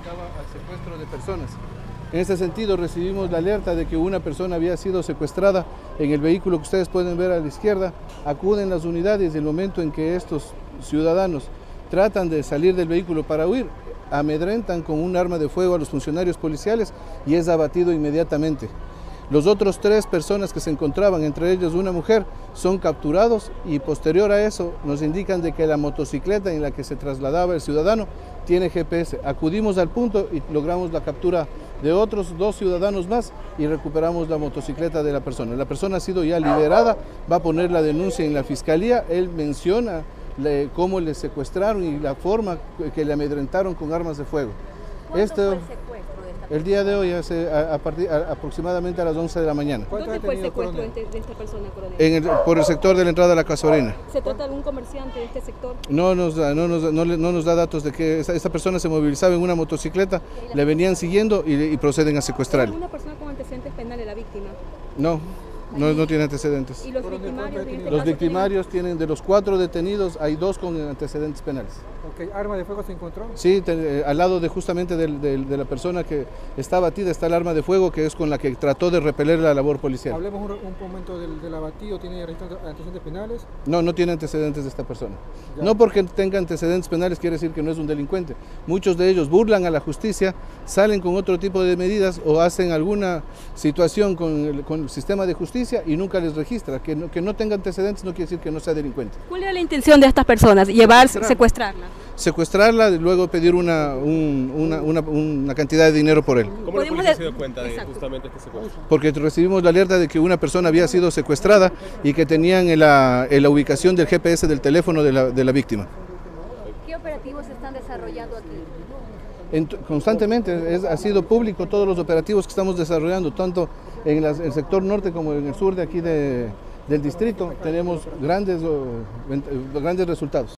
dedicaba al secuestro de personas. En este sentido recibimos la alerta de que una persona había sido secuestrada en el vehículo que ustedes pueden ver a la izquierda. Acuden las unidades y el momento en que estos ciudadanos tratan de salir del vehículo para huir, amedrentan con un arma de fuego a los funcionarios policiales y es abatido inmediatamente. Los otros 3 personas que se encontraban, entre ellos una mujer, son capturados y posterior a eso nos indican de que la motocicleta en la que se trasladaba el ciudadano tiene GPS. Acudimos al punto y logramos la captura de otros 2 ciudadanos más y recuperamos la motocicleta de la persona. La persona ha sido ya liberada, va a poner la denuncia en la fiscalía. Él menciona cómo le secuestraron y la forma que le amedrentaron con armas de fuego. ¿Cuándo fue el secuestro de esta persona? El día de hoy, aproximadamente a las 11 de la mañana. ¿Dónde fue el secuestro de esta persona, coronel? Por el sector de la entrada a la Casuarina. ¿Se trata de algún comerciante de este sector? No nos da datos de que esta persona se movilizaba en una motocicleta, le venían siguiendo y proceden a secuestrarle. ¿Alguna persona con antecedentes penales la víctima? No tiene antecedentes. ¿Y los victimarios? Los victimarios tienen, de los 4 detenidos, hay 2 con antecedentes penales. Okay. ¿Arma de fuego se encontró? Sí, al lado justamente de la persona que está abatida está el arma de fuego, que es con la que trató de repeler la labor policial. Hablemos un momento del abatido. ¿Tiene antecedentes penales? No tiene antecedentes de esta persona. Ya. No porque tenga antecedentes penales quiere decir que no es un delincuente. Muchos de ellos burlan a la justicia, salen con otro tipo de medidas o hacen alguna situación con el sistema de justicia y nunca les registra. Que no tenga antecedentes no quiere decir que no sea delincuente. ¿Cuál era la intención de estas personas? Secuestrarla. Secuestrarla y luego pedir una cantidad de dinero por él. ¿Cómo la policía se dio cuenta de justamente este secuestro? Porque recibimos la alerta de que una persona había sido secuestrada y que tenían en la ubicación del GPS del teléfono de la víctima. ¿Qué operativos se están desarrollando aquí? Constantemente ha sido público todos los operativos que estamos desarrollando, tanto en el sector norte como en el sur de aquí del distrito. Tenemos grandes resultados.